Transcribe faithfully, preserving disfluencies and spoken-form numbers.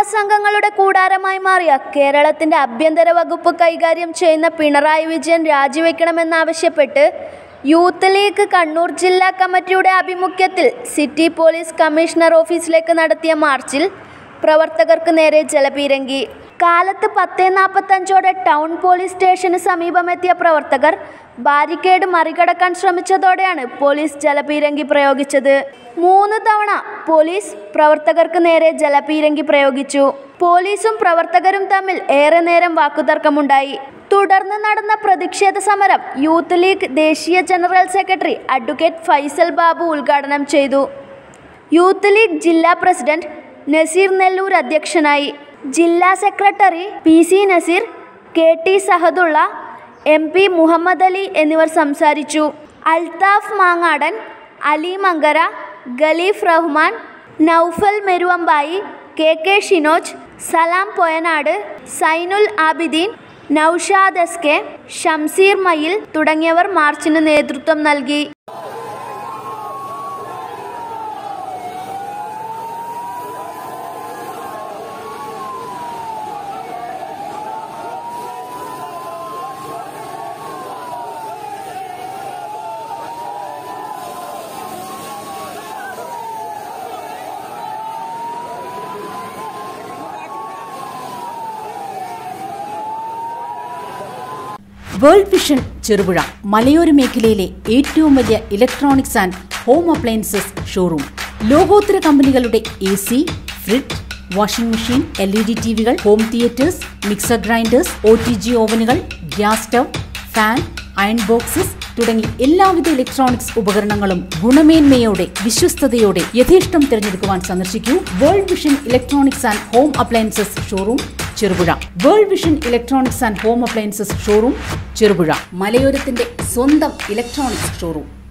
ഗുണ്ടാ സംഘങ്ങളുടെ കൂടാരമായി മാറിയ കേരളത്തിന്റെ ആഭ്യന്തര വകുപ്പ് കൈകാര്യം ചെയ്യുന്ന പിണറായി വിജയൻ രാജിവെക്കണമെന്നാവശ്യപ്പെട്ട് യൂത്ത് ലീഗ് കണ്ണൂർ ജില്ലാ കമ്മിറ്റിയുടെ ആഭിമുഖ്യത്തിൽ സിറ്റി പോലീസ് കമ്മീഷണർ ഓഫീസിലേക്ക് നടത്തിയ മാർച്ചിൽ പ്രവർത്തകർക്ക് നേരെ ജലപീരങ്കി. കാലത്ത് പത്ത് നാൽപ്പത്തഞ്ചോടെ ടൗൺ പോലീസ് സ്റ്റേഷന് സമീപമെത്തിയ പ്രവർത്തകർ ബാരിക്കേഡ് മറികടക്കാൻ ശ്രമിച്ചതോടെയാണ് പോലീസ് ജലപീരങ്കി പ്രയോഗിച്ചത്. മൂന്ന് തവണ പോലീസ് പ്രവർത്തകർക്ക് നേരെ ജലപീരങ്കി പ്രയോഗിച്ചു. പോലീസും പ്രവർത്തകരും തമ്മിൽ ഏറെ നേരം വാക്കുതർക്കമുണ്ടായി. തുടർന്ന് നടന്ന പ്രതിഷേധ സമരം യൂത്ത് ലീഗ് ദേശീയ general secretary advocate Faisal Babu ഉദ്ഘാടനം ചെയ്തു. യൂത്ത് ലീഗ് ജില്ലാ പ്രസിഡന്റ് നസീർ നെല്ലൂർ അധ്യക്ഷനായി. ജില്ലാ secretary P C Naseer, K T Sahadulla, M P Muhammad Ali എന്നിവർ സംസാരിച്ചു. Althaf Mangadan, Ali Mankara, Khaleef Rahman, Naufal Meruvambayi, K K Shinoj, Salam Poyanad, Sainul Abideen, Noushad S K, Shamseer Mayil തുടങ്ങിയവർ മാർച്ചിന് നേതൃത്വം നൽകി. വേൾഡ് വിഷൻ ചെറുപുഴ മലയോര മേഖലയിലെ ഏറ്റവും വലിയ electronics and home appliances showroom. ലോകോത്തര കമ്പനികളുടെ A C, fridge, washing machine, L E D T വികൾ, home theatres, mixer grinders, O T G ഓവനുകൾ, gas stove, fan, iron boxes തുടങ്ങി എല്ലാവിധ ഇലക്ട്രോണിക്സ് ഉപകരണങ്ങളും ഗുണമേന്മയോടെ വിശ്വസ്തയോടെ യഥേഷ്ടം തിരഞ്ഞെടുക്കുവാൻ സന്ദർശിക്കൂ world vision electronics and home appliances showroom Cherupuzha. World vision electronics and home appliances showroom Cherupuzha, മലയോരത്തിന്റെ സ്വന്തം ഇലക്ട്രോണിക്സ് ഷോറൂം.